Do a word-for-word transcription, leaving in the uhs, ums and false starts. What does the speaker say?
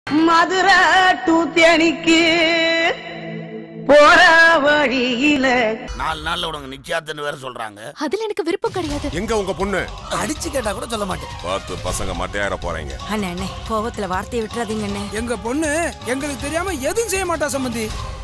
Madurai to தேனிக்கு போற வழியில நாலு நாள்ல உனக்கு நிச்சயத்துன்னு வேற சொல்றாங்க. அதுல எனக்கு விருப்பம் கிடையாது. எங்க உங்க பொண்ணு? அடிச்சு கேட்டா கூட சொல்ல மாட்டேன். பார்த்து பசங்க மட்டையார போறீங்க. அண்ணே அண்ணே கோவத்துல வார்த்தையை விட்டுறாதீங்க அண்ணே. எங்க பொண்ணு எங்களுக்கு தெரியாம எதுவும் செய்ய மாட்டா சம்பந்தி.